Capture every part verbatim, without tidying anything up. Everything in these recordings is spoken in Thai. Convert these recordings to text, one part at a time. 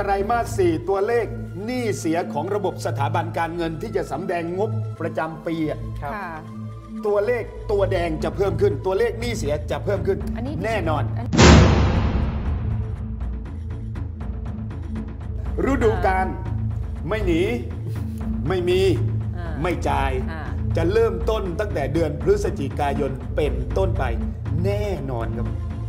ไรมาสสี่ตัวเลขหนี้เสียของระบบสถาบันการเงินที่จะสำแดงงบประจำปีตัวเลขตัวแดงจะเพิ่มขึ้นตัวเลขหนี้เสียจะเพิ่มขึ้นแน่นอนฤดูกาลไม่หนีไม่มีไม่จ่ายจะเริ่มต้นตั้งแต่เดือนพฤศจิกายนเป็นต้นไปแน่นอนครับ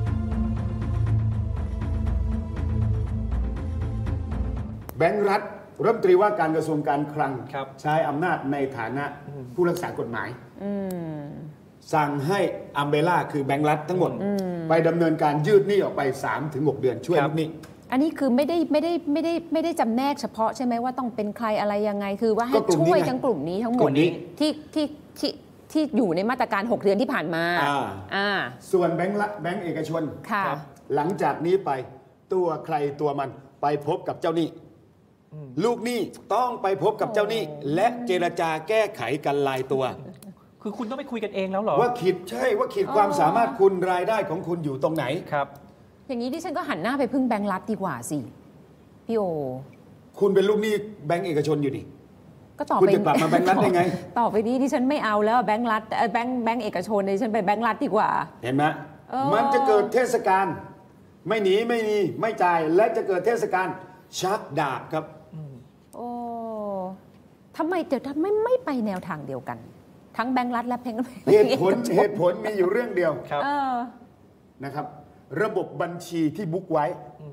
แบงก์รัฐรัฐมนตรีว่าการกระทรวงการคลังใช้อำนาจในฐานะผู้รักษากฎหมายสั่งให้อัมเบล่าคือแบงก์รัฐทั้งหมดไปดำเนินการยืดหนี้ออกไป สามถึงหก เดือนช่วยลูกหนี้อันนี้คือไม่ได้ไม่ได้ไม่ได้ไม่ได้จำแนกเฉพาะใช่ไหมว่าต้องเป็นใครอะไรยังไงคือว่าให้ช่วยทั้งกลุ่มนี้ทั้งหมดที่ที่ที่ที่อยู่ในมาตรการหกเดือนที่ผ่านมาอ่าส่วนแบงก์รัฐแบงก์เอกชนหลังจากนี้ไปตัวใครตัวมันไปพบกับเจ้าหนี้ลูกหนี้ต้องไปพบกับเจ้าหนี้และเจรจาแก้ไขกันรายตัวคือคุณต้องไปคุยกันเองแล้วเหรอว่าขีดใช่ว่าขีดความสามารถคุณรายได้ของคุณอยู่ตรงไหนครับอย่างนี้ดิฉันก็หันหน้าไปพึ่งแบงก์รัฐดีกว่าสิพี่โอคุณเป็นลูกหนี้แบงก์เอกชนอยู่ดิก็ต่อไปคุณจะกลับมาแบงก์รัฐได้ไงต่อไปนี้ดิฉันไม่เอาแล้วแบงก์รัฐแบงก์แบงก์เอกชนดิฉันไปแบงก์รัฐดีกว่าเห็นไหมมันจะเกิดเทศกาลไม่หนีไม่มีไม่จ่ายและจะเกิดเทศกาลชักดาบครับโอ้ทำไมเดี๋ยวทำไมไม่ไปแนวทางเดียวกันทั้งแบงก์รัฐและแบงก์เหตุผลเหตุผลมีอยู่เรื่องเดียวนะครับระบบบัญชีที่บุ๊กไว้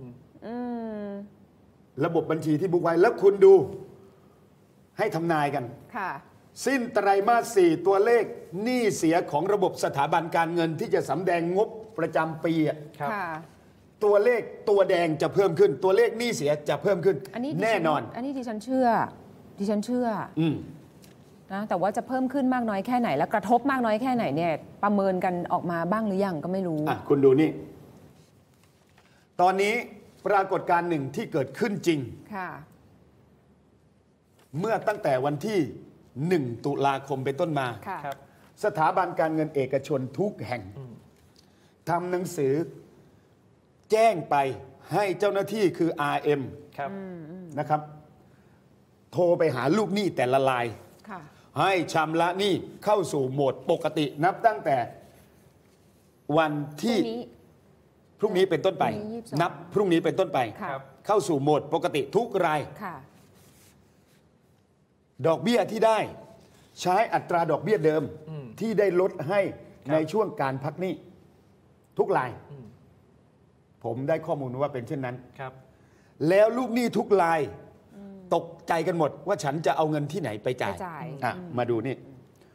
ระบบบัญชีที่บุ๊กไว้แล้วคุณดูให้ทำนายกันสิ้นไตรมาสสี่ตัวเลขหนี้เสียของระบบสถาบันการเงินที่จะสำแดงงบประจำปีตัวเลขตัวแดงจะเพิ่มขึ้นตัวเลขหนี้เสียจะเพิ่มขึ้นแน่นอนอันนี้ดิฉันเชื่อดิฉันเชื่อนะแต่ว่าจะเพิ่มขึ้นมากน้อยแค่ไหนและกระทบมากน้อยแค่ไหนเนี่ยประเมินกันออกมาบ้างหรือยังก็ไม่รู้อ่ะคุณดูนี่ตอนนี้ปรากฏการณ์หนึ่งที่เกิดขึ้นจริงเมื่อตั้งแต่วันที่หนึ่งตุลาคมเป็นต้นมาสถาบันการเงินเอกชนทุกแห่งทำหนังสือแจ้งไปให้เจ้าหน้าที่คือ อาร์ เอ็ม นะครับโทรไปหาลูกหนี้แต่ละรายให้ชำระหนี้เข้าสู่โหมดปกตินับตั้งแต่วันที่พรุ่งนี้เป็นต้นไปนับพรุ่งนี้เป็นต้นไปเข้าสู่โหมดปกติทุกรายดอกเบี้ยที่ได้ใช้อัตราดอกเบี้ยเดิมที่ได้ลดให้ในช่วงการพักหนี้ทุกรายผมได้ข้อมูลว่าเป็นเช่นนั้นแล้วลูกหนี้ทุกรายตกใจกันหมดว่าฉันจะเอาเงินที่ไหนไปจ่ายมาดูนี่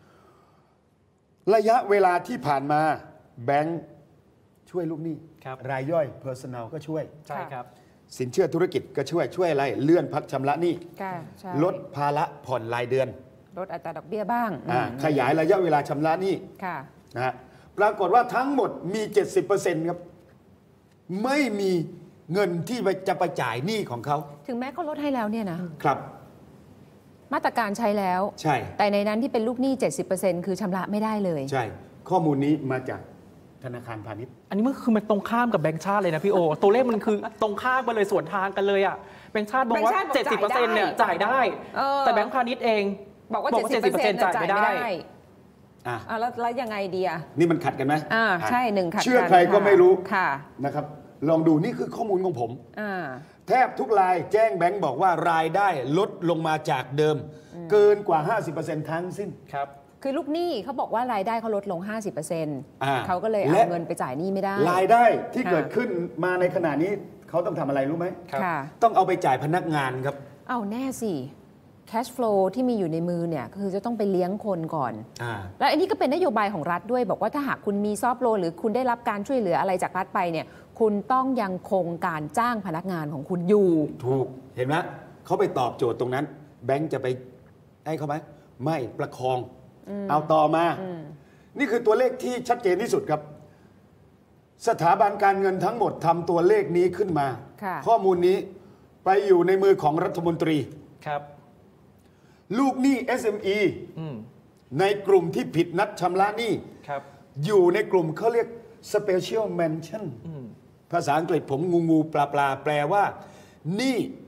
ระยะเวลาที่ผ่านมาแบงค์ช่วยลูกหนี้รายย่อย Personal ก็ช่วยใช่ครับสินเชื่อธุรกิจก็ช่วยช่วยอะไรเลื่อนพักชำระหนี้ลดภาระผ่อนรายเดือนลดอัตราดอกเบี้ยบ้างขยายระยะเวลาชำระหนี้นะฮะปรากฏว่าทั้งหมดมี เจ็ดสิบเปอร์เซ็นต์ ครับไม่มีเงินที่จะไปจ่ายหนี้ของเขาถึงแม้เขาลดให้แล้วเนี่ยนะครับมาตรการใช้แล้วใช่แต่ในนั้นที่เป็นลูกหนี้ เจ็ดสิบเปอร์เซ็นต์ คือชำระไม่ได้เลยใช่ข้อมูลนี้มาจากธนาคารพาณิชย์อันนี้มันคือมันตรงข้ามกับแบงก์ชาติเลยนะพี่โอตัวเลขมันคือตรงข้ามกันเลยสวนทางกันเลยอ่ะแบงก์ชาติบอกว่า เจ็ดสิบเปอร์เซ็นต์ เนี่ยจ่ายได้แต่แบงก์พาณิชย์เองบอกว่า เจ็ดสิบเปอร์เซ็นต์ จ่ายไม่ได้อ่ะแล้วแล้วยังไงดีอ่ะนี่มันขัดกันไหมอ่าใช่หนึ่งขัดกันเชื่อใครก็ไม่รู้นะครับลองดูนี่คือข้อมูลของผมแทบทุกรายแจ้งแบงก์บอกว่ารายได้ลดลงมาจากเดิมเกินกว่า ห้าสิบเปอร์เซ็นต์ ทั้งสิ้นครับคือลูกหนี้เขาบอกว่ารายได้เขาลดลง ห้าสิบเปอร์เซ็นต์ เขาก็เลยเอาเงินไปจ่ายหนี้ไม่ได้รายได้ที่เกิดขึ้นมาในขณะนี้เขาต้องทำอะไรรู้ไหมต้องเอาไปจ่ายพนักงานครับเอาแน่สิ cash flow ที่มีอยู่ในมือเนี่ยคือจะต้องไปเลี้ยงคนก่อนแล้วอันนี้ก็เป็นนโยบายของรัฐด้วยบอกว่าถ้าหากคุณมีซอฟต์โลนหรือคุณได้รับการช่วยเหลืออะไรจากรัฐไปเนี่ยคุณต้องยังคงการจ้างพนักงานของคุณอยู่ถูกเห็นไหมเขาไปตอบโจทย์ตรงนั้นแบงก์จะไปให้เขาไหมไม่ประคองเอาต่อมานี่คือตัวเลขที่ชัดเจนที่สุดครับสถาบันการเงินทั้งหมดทำตัวเลขนี้ขึ้นมาข้อมูลนี้ไปอยู่ในมือของรัฐมนตรีครับลูกหนี้ เอส เอ็ม อี ในกลุ่มที่ผิดนัดชำระหนี้อยู่ในกลุ่มเขาเรียก Special Mention ภาษาอังกฤษผมงูงูปลาปลาแปลว่าหนี้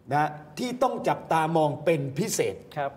นะที่ต้องจับตามองเป็นพิเศษครับ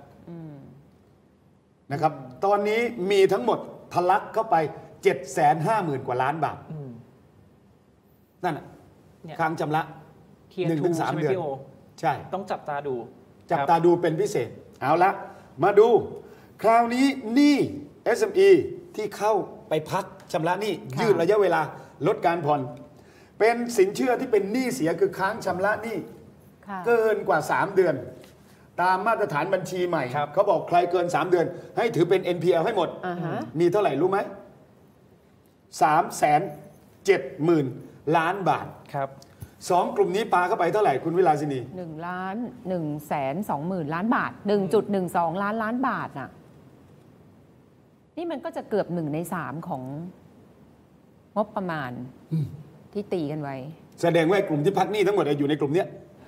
นะครับตอนนี้มีทั้งหมดทะลักเข้าไป เจ็ดแสนห้าหมื่น กว่าล้านบาทนั่นน่ะเนี่ยค้างชำระ Tier หนึ่งถึงสาม two เดือนใช่ไหมพี่โอใช่ต้องจับตาดูจับครับตาดูเป็นพิเศษ เอาละมาดู คราวนี้หนี้ เอส เอ็ม อี ที่เข้าไปพักชำระหนี้ค่ะยืดระยะเวลาลดการผ่อน เป็นสินเชื่อที่เป็นหนี้เสียคือค้างชำระหนี้ค่ะเกินกว่า สาม เดือน ตามมาตรฐานบัญชีใหม่ครับเขาบอกใครเกิน สาม เดือน ให้ถือเป็น เอ็น พี แอล ให้หมดอ่าฮะมีเท่าไหร่รู้ไหมสามแสนเจ็ดหมื่นล้านบาทครับสองกลุ่มนี้ปาเข้าไปเท่าไหร่คุณวิลาสินีหนึ่งล้านหนึ่งแสนสองหมื่นล้านบาทหนึ่งจุดหนึ่งสองล้านล้านบาทน่ะ นี่มันก็จะเกือบหนึ่งในสามของงบประมาณที่ตีกันไว้แสดงว่ากลุ่มที่พักหนี้ทั้งหมดอยู่ในกลุ่มเนี้ย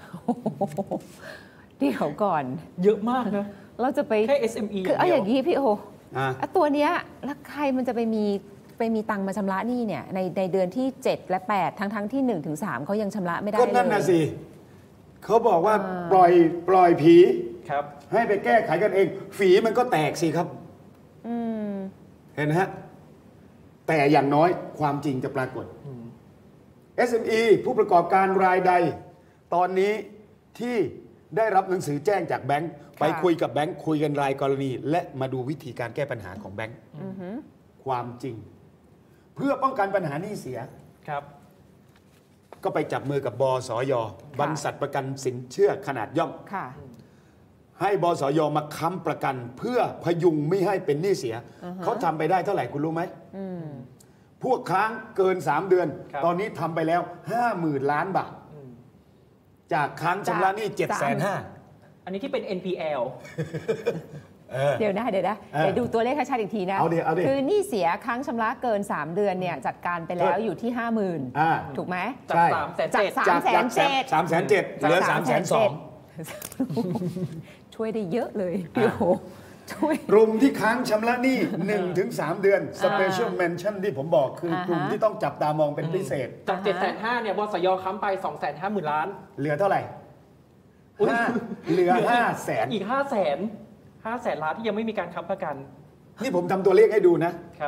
เดี๋ยวก่อนเยอะมากนะเราจะไปแค่ เอส เอ็ม อีคือเอาอย่างเดียวนี้พี่โออ่าอ่ะตัวเนี้ยแล้วใครมันจะไปมีไปมีตังค์มาชำระหนี้เนี่ยในในเดือนที่เจ็ดและแปดทั้งทั้งที่หนึ่งถึงสามเขายังชำระไม่ได้ก็เลยนั่นน่ะสิเขาบอกว่าอ่าปล่อยปล่อยผีครับให้ไปแก้ไขกันเอง ฝีมันก็แตกสิครับอืมเห็นไหมฮะ แต่อย่างน้อยความจริงจะปรากฏ เอส เอ็ม อี ผู้ประกอบการรายใด ตอนนี้ที่ได้รับหนังสือแจ้งจากแบงค์ไปคุยกับแบงค์คุยกันรายกรณี และมาดูวิธีการแก้ปัญหาของแบงค์ความจริง เพื่อป้องกันปัญหาหนี้เสียครับก็ไปจับมือกับบสย บรรษัทประกันสินเชื่อขนาดย่อมค่ะให้บสยมาค้ำประกัน เพื่อพยุงไม่ให้เป็นหนี้เสีย เขาทำไปได้เท่าไหร่คุณรู้ไหม พวกค้างเกิน สาม เดือนครับตอนนี้ทำไปแล้ว ห้าหมื่น ล้านบาท จากค้างชำระหนี้ เจ็ดแสนห้าอันนี้ที่เป็น เอ็น พี แอลเดี๋ยวนะเดี๋ยวนะเออเดี๋ยวดูตัวเลขให้ชัดอีกทีนะเอาดิเอาดิคือหนี้เสียค้างชำระเกิน สาม เดือนเนี่ยจัดการไปแล้วอยู่ที่ ห้าหมื่นอ่าถูกไหมจากใช่สามแสนจากเจ็ดสามจากแสนเจ็ดสามแสนเจ็ดเหลือสามแสนสองช่วยได้เยอะเลยพี่โอช่วยกลุ่มที่ค้างชำระหนี้ หนึ่งถึงสาม เดือน Special Mention ที่ผมบอกคืออ่าฮะกลุ่มที่ต้องจับตามองเป็นพิเศษจากเจ็ดแสนห้าเนี่ยบสยค้ำไปสองแสนห้าหมื่นล้านเหลือเท่าไหร่อุ๊ยห้าเหลือห้าแสนอีกห้าแสนห้าแสนล้านที่ยังไม่มีการค้ำประกันนี่ผมทำตัวเลขให้ดูนะครับ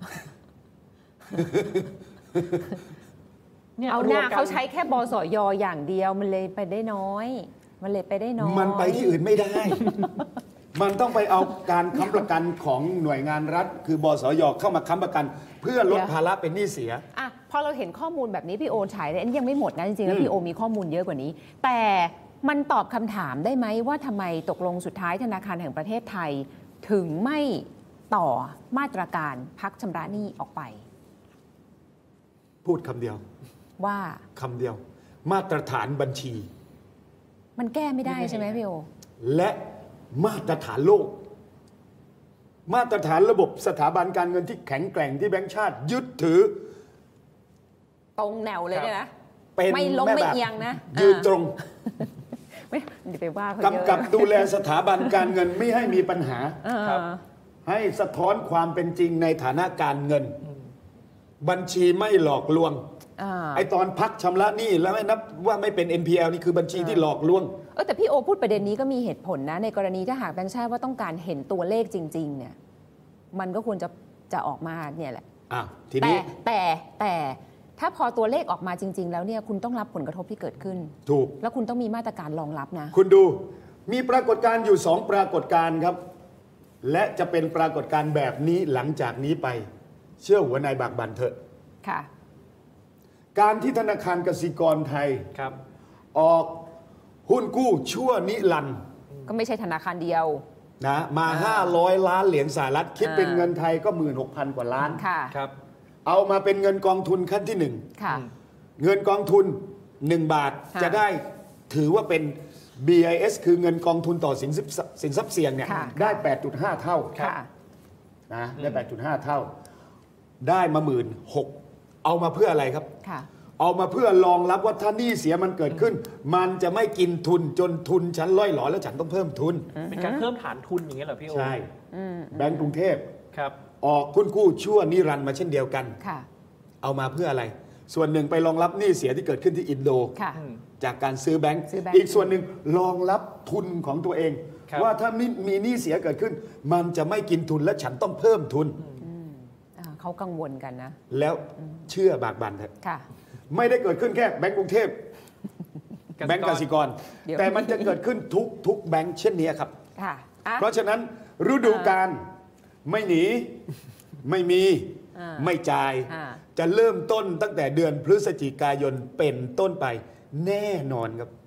เนี่ยเอาหน้ารวมกันเขาใช้แค่บสยอย่างเดียวมันเลยไปได้น้อย มันเลยไปได้น้อยมันไปที่อื่นไม่ได้ มันต้องไปเอาการค้ำประกันของหน่วยงานรัฐ คือบสยเข้ามาค้ำประกัน เพื่อลดภาระเป็นหนี้เสียอ่ะพอเราเห็นข้อมูลแบบนี้พี่โอฉายเนี่ยอันนี้ยังไม่หมดนะจริงๆแล้วพี่โอมีข้อมูลเยอะกว่านี้ แต่มันตอบคำถามได้ไหมว่าทำไมตกลงสุดท้ายธนาคารแห่งประเทศไทย ถึงไม่ต่อมาตรการพักชำระหนี้ออกไปพูดคำเดียวว่าคำเดียว มาตรฐานบัญชีมันแก้ไม่ได้ใช่ไหมพี่โอและมาตรฐานโลก มาตรฐานระบบสถาบันการเงินที่แข็งแกร่งที่แบงก์ชาติยึดถือตรงแนวเลยเนี่ยนะเป็นไม่ลงแม่ไม่แบบเอียงนะยืนตรงไม่เดี๋ยวไปว่าเขาเยอะกำกับดูแลสถาบันการเงินไม่ให้มีปัญหาเออครับให้สะท้อนความเป็นจริงในฐานะการเงิน บัญชีไม่หลอกลวงอ่าไอตอนพักชำระหนี้แล้วไม่นับว่าไม่เป็น เอ็น พี แอล นี่คือบัญชีที่หลอกลวงเออแต่พี่โอพูดประเด็นนี้ก็มีเหตุผลนะ ในกรณีถ้าหากแบงค์ชาติว่าต้องการเห็นตัวเลขจริง ๆ เนี่ย มันก็ควรจะจะออกมาเนี่ยแหละอ่ะทีแต่นี้แต่แต่ถ้าพอตัวเลขออกมาจริง ๆ แล้วเนี่ยคุณต้องรับผลกระทบที่เกิดขึ้นถูกแล้วคุณต้องมีมาตรการรองรับนะคุณดู มีปรากฏการณ์อยู่สองปรากฏการณ์ครับ และจะเป็นปรากฏการณ์แบบนี้หลังจากนี้ไป เชื่อหัวนายบากบันเถอะค่ะการที่ธนาคารกสิกรไทยครับออกหุ้นกู้ชั่วนิรันดร์ก็ไม่ใช่ธนาคารเดียวนะมา ห้าร้อย ล้านเหรียญสหรัฐ คิดเป็นเงินไทยก็ หนึ่งหมื่นหกพัน กว่าล้านค่ะครับเอามาเป็นเงินกองทุนขั้นที่หนึ่งค่ะเงินกองทุน หนึ่ง บาทค่ะจะได้ถือว่าเป็น บี ไอ เอส คือเงินกองทุนต่อสินทรัพย์สินทรัพย์เสี่ยงเนี่ยค่ะได้ แปดจุดห้า เท่าค่ะนะได้ แปดจุดห้า เท่า ได้มา หนึ่งหมื่นหกพัน เอามาเพื่ออะไรครับค่ะเอามาเพื่อรองรับว่าถ้าหนี้เสียมันเกิดขึ้น มันจะไม่กินทุนจนทุนฉันล่อยหลอแล้วฉันต้องเพิ่มทุนเป็นการเพิ่มฐานทุนอย่างเงี้ยเหรอพี่โอใช่แบงก์กรุงเทพครับออกหุ้นกู้ชั่วนิรันดร์มาเช่นเดียวกันค่ะเอามาเพื่ออะไรส่วนหนึ่งไปรองรับหนี้เสียที่เกิดขึ้นที่อินโดค่ะจากการซื้อแบงก์ซื้อแบงก์อีกส่วนหนึ่งรองรับทุนของตัวเองครับว่าถ้ามีมีหนี้เสียเกิดขึ้น มันจะไม่กินทุนและฉันต้องเพิ่มทุนอ่าเขากังวลกันนะแล้วเชื่อบากบั่นเถอะค่ะไม่ได้เกิดขึ้นแค่แบงก์กรุงเทพกสิกรแบงก์กสิกรเดี๋ยวแต่มันจะเกิดขึ้นทุกทุกแบงก์เช่นนี้ครับค่ะอ่ะเพราะฉะนั้นฤดูกาลไม่หนีไม่มีอ่าไม่จ่ายอ่าจะเริ่มต้นตั้งแต่เดือนพฤศจิกายนเป็นต้นไปแน่นอนครับ